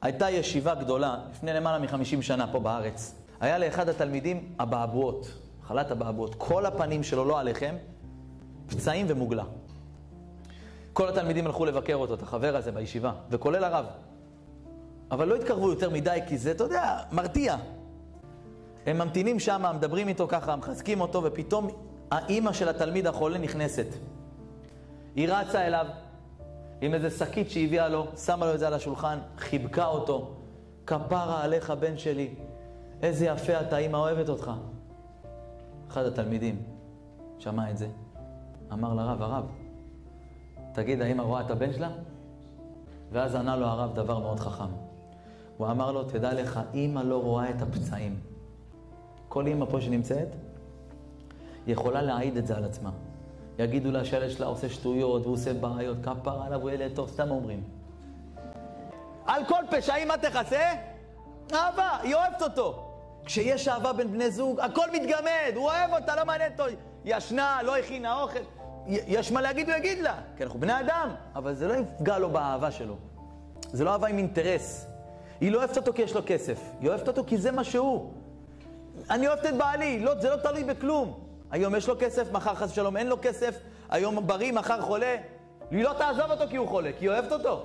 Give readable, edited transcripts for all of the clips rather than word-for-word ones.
הייתה ישיבה גדולה, לפני למעלה מ-50 שנה פה בארץ. היה לאחד התלמידים אבעבועות, חלת אבעבועות. כל הפנים שלו, לא עליכם, פצעים ומוגלה. כל התלמידים הלכו לבקר אותו, את החבר הזה בישיבה, וכולל הרב. אבל לא התקרבו יותר מדי, כי זה, אתה יודע, מרתיע. הם ממתינים שם, מדברים איתו ככה, מחזקים אותו, ופתאום האמא של התלמיד החולה נכנסת. היא רצה אליו עם איזה שקית שהביאה לו, שמה לו את זה על השולחן, חיבקה אותו. כפרה עליך בן שלי, איזה יפה אתה, אמא אוהבת אותך. אחד התלמידים שמע את זה, אמר לרב, הרב, תגיד, האמא רואה את הבן שלה? ואז ענה לו הרב דבר מאוד חכם. הוא אמר לו, תדע לך, אמא לא רואה את הפצעים. כל אמא פה שנמצאת, יכולה להעיד את זה על עצמה. יגידו לה שהילד שלה עושה שטויות, והוא עושה בעיות, כפרה עליו, הוא ילד טוב, סתם אומרים. על כל פשעים מה תכסה? אהבה, היא אוהבת אותו. כשיש אהבה בין בני זוג, הכל מתגמד, הוא אוהב אותה, לא מעניין אותו. ישנה, לא הכינה אוכל. יש מה להגיד, הוא יגיד לה. כי אנחנו בני אדם, אבל זה לא יפגע לו באהבה שלו. זה לא אהבה עם אינטרס. היא לא אוהבת אותו כי יש לו כסף. היא אוהבת אותו כי זה מה שהוא. אני אוהבת את בעלי, לא, זה לא תלוי בכלום. היום יש לו כסף, מחר חס ושלום אין לו כסף. היום בריא, מחר חולה. היא לא תעזוב אותו כי הוא חולה, כי היא אוהבת אותו.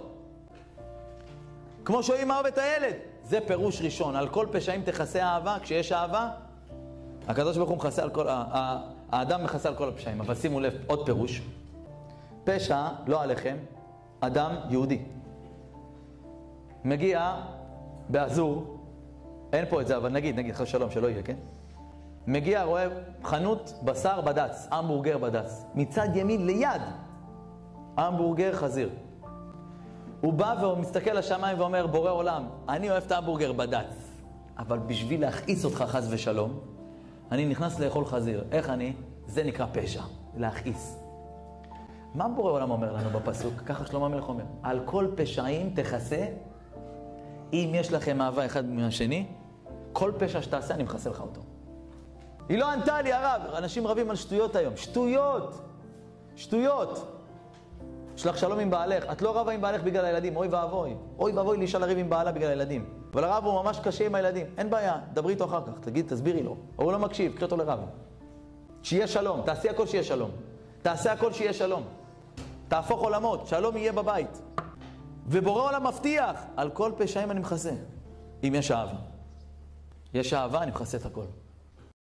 כמו שאמא אוהבת את הילד. זה פירוש ראשון. על כל פשעים תכסה אהבה. כשיש אהבה, הקדוש ברוך הוא מכסה על כל... האדם מכסה על כל הפשעים. אבל שימו לב, עוד פירוש. פשע, לא עליכם, אדם יהודי. מגיע באזור, אין פה את זה, אבל נגיד, חס שלום, שלא יהיה, כן? מגיע, רואה חנות בשר בדץ, המבורגר בדץ. מצד ימין ליד, המבורגר חזיר. הוא בא והוא מסתכל לשמיים ואומר, בורא עולם, אני אוהב את המבורגר בדץ, אבל בשביל להכעיס אותך חס ושלום, אני נכנס לאכול חזיר. איך אני? זה נקרא פשע, להכעיס. מה בורא עולם אומר לנו בפסוק? ככה שלמה המלך אומר, על כל פשעים תכסה, אם יש לכם אהבה אחד מהשני, כל פשע שתעשה אני מכסה לך אותו. היא לא ענתה לי, הרב. אנשים רבים על שטויות היום. שטויות. שטויות. שלח שלום עם בעלך. את לא רבה עם בעלך בגלל הילדים. אוי ואבוי. אוי ואבוי לאישה לריב עם בעלה בגלל הילדים. אבל הרב הוא ממש קשה עם הילדים. אין בעיה. דברי איתו אחר כך. תסבירי לו. הוא לא מקשיב. קרא אותו לרב. שיהיה שלום. תעשי הכל שיהיה שלום. תעשה הכל שיהיה שלום. תהפוך עולמות. שלום יהיה בבית. ובורא עולם מבטיח. על כל פשעים אני מכסה. אם יש אהבה. יש אהבה, אני מכסה את הכל.